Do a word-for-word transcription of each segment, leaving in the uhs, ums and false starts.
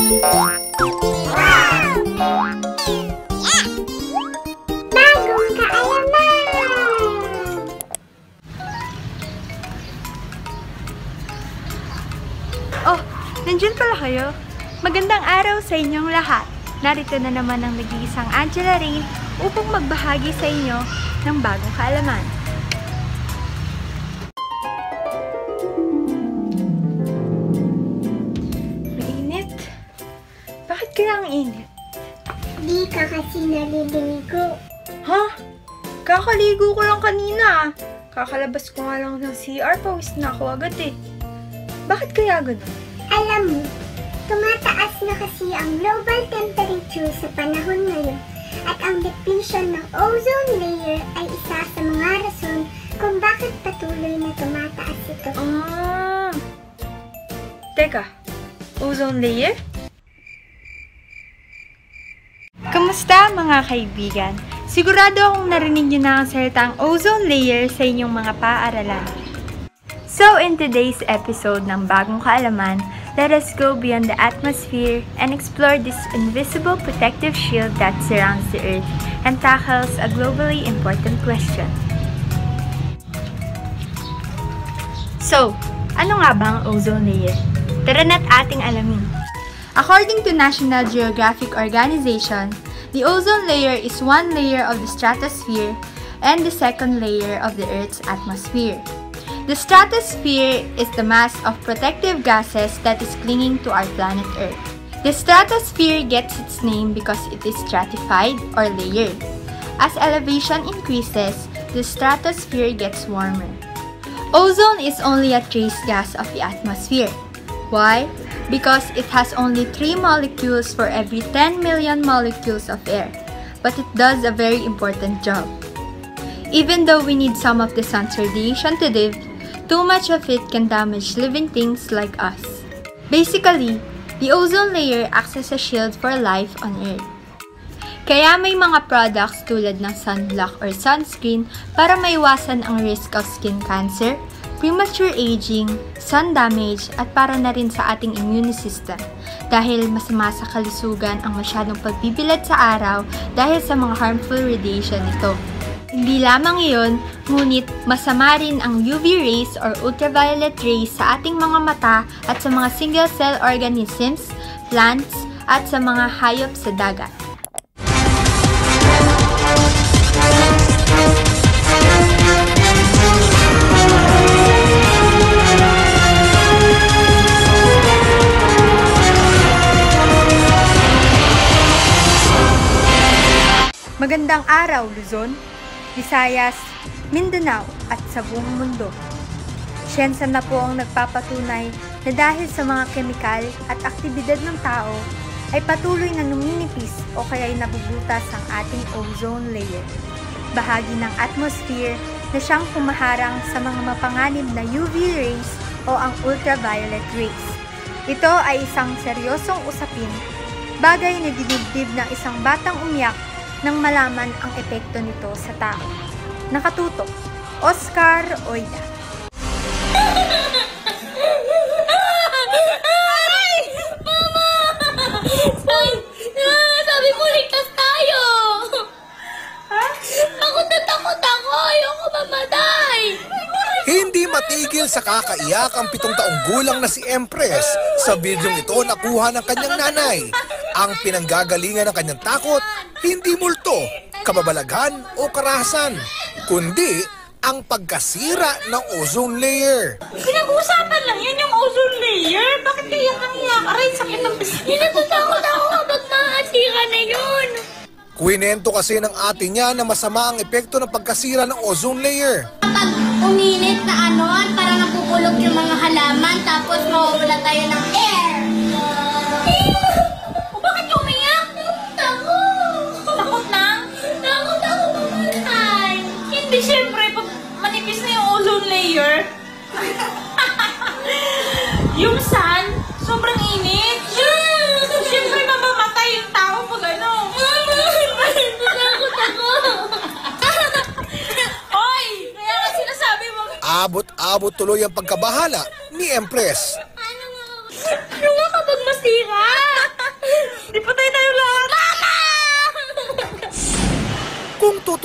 Bagong kaalaman! Oh, nandiyan pala kayo. Magandang araw sa inyong lahat. Narito na naman ang nag-iisang Angela Rain upang magbahagi sa inyo ng bagong kaalaman. Mainit? Bakit kaya ang init? Di ka kasi naliligo. Ha? Kakaligo ko lang kanina. Kakalabas ko nga lang ng C R, pawis na ako agad eh. Bakit kaya ganun? Alam mo, tumataas na kasi ang global temperature sa panahon ngayon at ang depletion ng ozone layer ay isa sa mga rason kung bakit patuloy na tumataas ito. Ah. Teka, ozone layer? Kamusta mga kaibigan? Sigurado akong narinig niyo na ang salitang ozone layer sa inyong mga paaralan. So in today's episode ng Bagong Kaalaman, let us go beyond the atmosphere and explore this invisible protective shield that surrounds the Earth and tackles a globally important question. So, ano nga ba ang ozone layer? Tara na't ating alamin. According to National Geographic Organization, the ozone layer is one layer of the stratosphere and the second layer of the Earth's atmosphere. The stratosphere is the mass of protective gases that is clinging to our planet Earth. The stratosphere gets its name because it is stratified or layered. As elevation increases, the stratosphere gets warmer. Ozone is only a trace gas of the atmosphere. Why? Because it has only three molecules for every ten million molecules of air, but it does a very important job. Even though we need some of the sun's radiation to live, too much of it can damage living things like us. Basically, the ozone layer acts as a shield for life on Earth. Kaya may mga products tulad ng sunblock or sunscreen para maiwasan ang risk of skin cancer, premature aging, sun damage, at para na rin sa ating immune system dahil masama sa kalusugan ang masyadong pagbibilad sa araw dahil sa mga harmful radiation nito. Hindi lamang iyon, ngunit masama rin ang U V rays or ultraviolet rays sa ating mga mata at sa mga single-cell organisms, plants, at sa mga hayop sa dagat. Magandang araw, Luzon, Visayas, Mindanao at sa buong mundo. Siyensa na po ang nagpapatunay na dahil sa mga kemikal at aktibidad ng tao ay patuloy na numinipis o kaya'y nabubutas ang ating ozone layer, bahagi ng atmosphere na siyang humaharang sa mga mapanganib na U V rays o ang ultraviolet rays. Ito ay isang seryosong usapin, bagay na dinibdib ng isang batang umiyak nang malaman ang epekto nito sa tao. Nakatutok, Oscar Oida. Ay! Mama! Ay! Sabi mo, ligtas tayo! Ha? Takot na takot ako! Ayoko mamatay! Hindi matigil sa kakaiyak ang pitong taong gulang na si Empress sa bidyong ito nakuha ng kanyang nanay. Ang pinanggagalingan ng kanyang takot, hindi multo, kababalaghan o karahasan, kundi ang pagkasira ng ozone layer. Pinag-uusapan lang yan yung ozone layer. Bakit kaya nangiyak? Aray, sakit ng bisita. Natatakot ako kapag maasira na yun. Kwinento kasi ng ate niya na masama ang epekto ng pagkasira ng ozone layer. Kapag uminit na ano, parang napupulog yung mga halaman, tapos mawawala tayo ng air. O bakit ka umiyak? Takot. Takot lang? Takot ako mamatay. Hindi, syempre, pag manipis na yung ozone layer, yung sun, sobrang init. Syempre, mamamatay yung tao pag ano. Takot ako. Hoy! Kaya nga sinasabi mo. Abot-abot tuloy ang pagkabahala ni Empress. Ano nga? Ano nga kapag masira?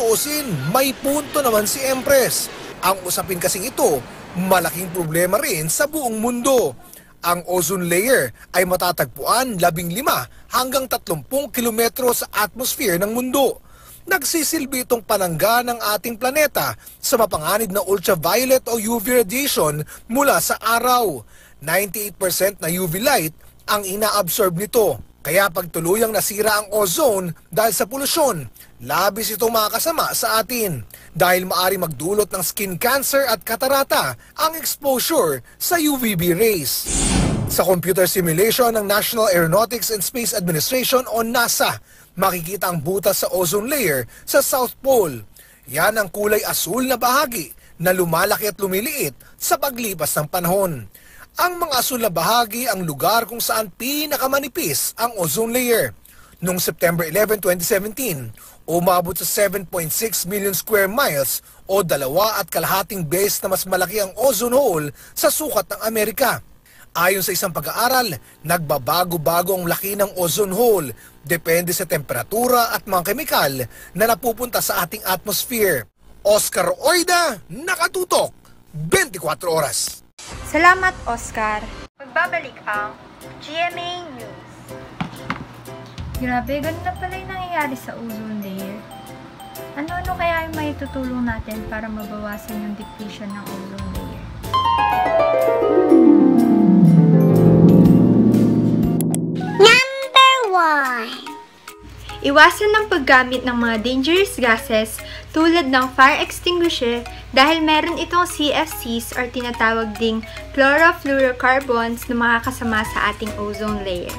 tutuusin, may punto naman si Empress. Ang usapin kasing ito, malaking problema rin sa buong mundo. Ang ozone layer ay matatagpuan labing lima hanggang tatlumpung kilometro sa atmosphere ng mundo. Nagsisilbi itong panangga ng ating planeta sa mapanganib na ultraviolet o U V radiation mula sa araw. ninety-eight percent na U V light ang inaabsorb nito. Kaya pag tuluyang nasira ang ozone dahil sa polusyon, labis itong makakasama sa atin. Dahil maari magdulot ng skin cancer at katarata ang exposure sa U V B rays. Sa computer simulation ng National Aeronautics and Space Administration o NASA, makikita ang butas sa ozone layer sa South Pole. Yan ang kulay asul na bahagi na lumalaki at lumiliit sa paglipas ng panahon. Ang mga asul na bahagi ang lugar kung saan pinakamanipis ang ozone layer. Noong September eleventh, twenty seventeen, umabot sa seven point six million square miles o dalawa at kalahating beses na mas malaki ang ozone hole sa sukat ng Amerika. Ayon sa isang pag-aaral, nagbabago-bago ang laki ng ozone hole depende sa temperatura at mga kemikal na napupunta sa ating atmosphere. Oscar Oida, nakatutok, twenty-four oras. Salamat, Oscar. Magbabalik ang G M A News. Grabe, ganun na pala yung nangyayari sa ozone layer. Ano-ano kaya yung may tutulong natin para mabawasan yung depletion ng ozone layer? Number one. Iwasan ng paggamit ng mga dangerous gases tulad ng fire extinguisher dahil meron itong C F Cs or tinatawag ding chlorofluorocarbons na makakasama sa ating ozone layer.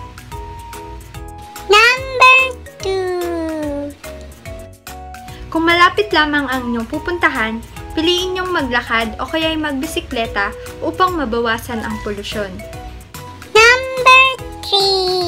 Number two. Kung malapit lamang ang inyong pupuntahan, piliin niyong maglakad o kaya'y magbisikleta upang mabawasan ang polusyon. Number three.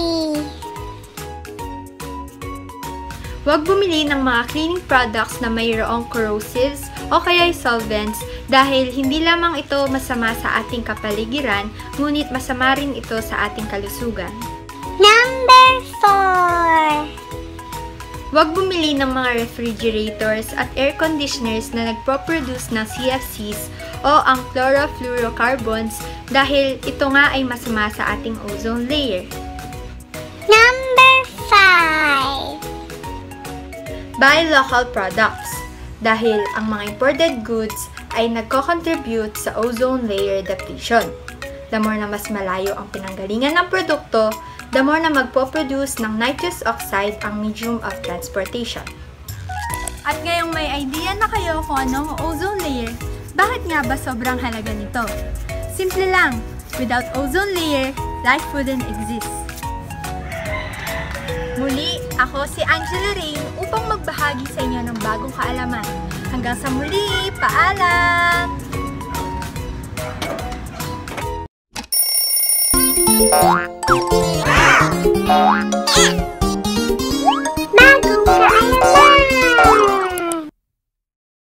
Huwag bumili ng mga cleaning products na mayroong corrosives o kaya'y solvents dahil hindi lamang ito masama sa ating kapaligiran, ngunit masama rin ito sa ating kalusugan. Number four. Huwag bumili ng mga refrigerators at air conditioners na nagpo-produce ng C F Cs o ang chlorofluorocarbons dahil ito nga ay masama sa ating ozone layer. Number five. Buy local products dahil ang mga imported goods ay nagko-contribute sa ozone layer depletion. The more na mas malayo ang pinanggalingan ng produkto, the more na magpo-produce ng nitrous oxide ang medium of transportation. At ngayong may idea na kayo kung ano ang ozone layer, bakit nga ba sobrang halaga nito? Simple lang, without ozone layer, life wouldn't exist. Muli, ako si Angela Rain upang magbahagi sa inyo ng bagong kaalaman. Hanggang sa muli, paalam! Yeah.